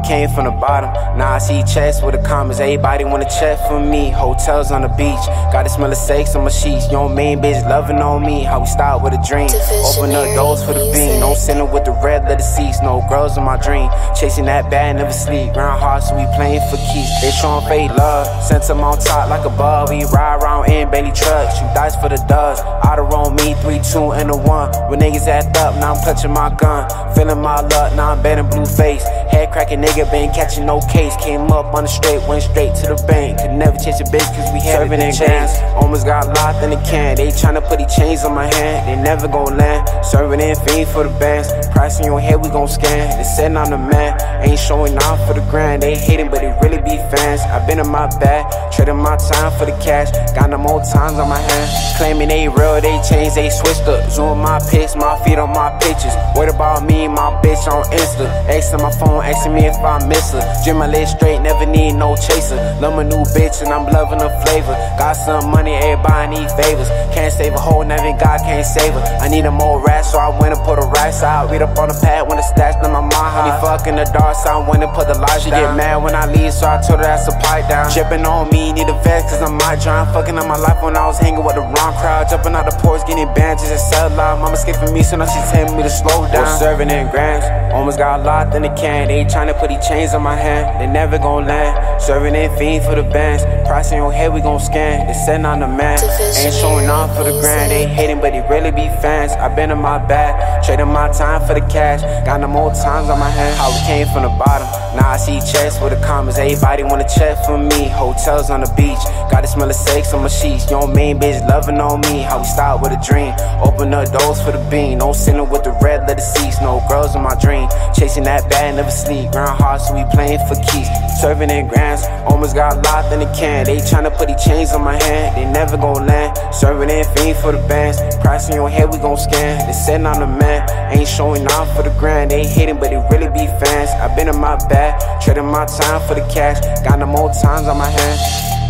we came from the bottom. Now I see checks with the commas. Everybody wanna check for me. Hotels on the beach, got the smell of sex on my sheets. Your main bitch loving on me. How we start with a dream. Open up doors for the bean. No sinner with the red letter seats. No girls in my dream. Chasing that bad, never sleep. Ground hard, so we playing for keeps. They showing fake love. Sent them on top like a bug. We ride around in Bailey trucks. Shoot dice for the dubs. Auto on me, 3, 2, and a 1. When niggas act up, now I'm clutching my gun. Feeling my luck, now I'm betting blue face. Head cracking nigga, been catching no case. Came up on the straight, went straight to the bank. Could never chase a bitch cause we had serving in chains. Almost got locked in the can. They tryna put these chains on my hand. They never gon' land. Serving in fiend for the bands. Price in your head, we gon' scan. They sitting on the man. Ain't showing off for the grand. They hating, but they really be fans. I been in my bag, trading my time for the cash. Got no more times on my hand. Claiming they real, they changed, they switched up. Zoom my pics, my feet on my pictures. What about me, my bitch on Insta? Asking my phone, asking me if I miss her. Dream my list straight, never need no chaser. Love my new bitch and I'm loving her flavor. Got some money, everybody need favors. Can't save a hoe, never God can't save her. I need a more rats, so I went and put a rice out. Read up on the pad when the stats in my mind. Honey fuck in the dark, so I went and put the lights down. She get mad when I leave, so I told her that's a pipe down. Dripping on me, need a vest, cause I might drown. Fucking up my life when I was hanging with the wrong crowd. Jumping out the porch, getting bandages and sell out. Mama skipping me, so now she telling me to slow down. We're serving in grams, almost got locked in the can. They tryna put these chains on my hand, they never gon' land. Serving in fiend for the bands. Price in your head, we gon' scan. They sitting on the man. Ain't showing off for the grand. They hating, but they really be fans. I been in my bag, trading my time for the cash. Got no more times on my hand. How we came from the bottom. Now I see checks with the commas. Everybody wanna check for me. Hotels on the beach, got the smell of sex on my sheets. Your main bitch loving on me. How we start with a dream. Open up doors for the bean. No sinner with the red letter seats. No girls in my dream. Chasing that bad, never sleep. Ground hard, so we playing for keeps. Serving in grams, almost got locked in the can. They tryna put these chains on my hand, they never gon' land. Serving in fiend for the bands. Price in your head, we gon' scan. They sitting on the man. Ain't showing off for the grand. They hating, but they really be fans. I been in my bag, trading my time for the cash. Got no more times on my hand.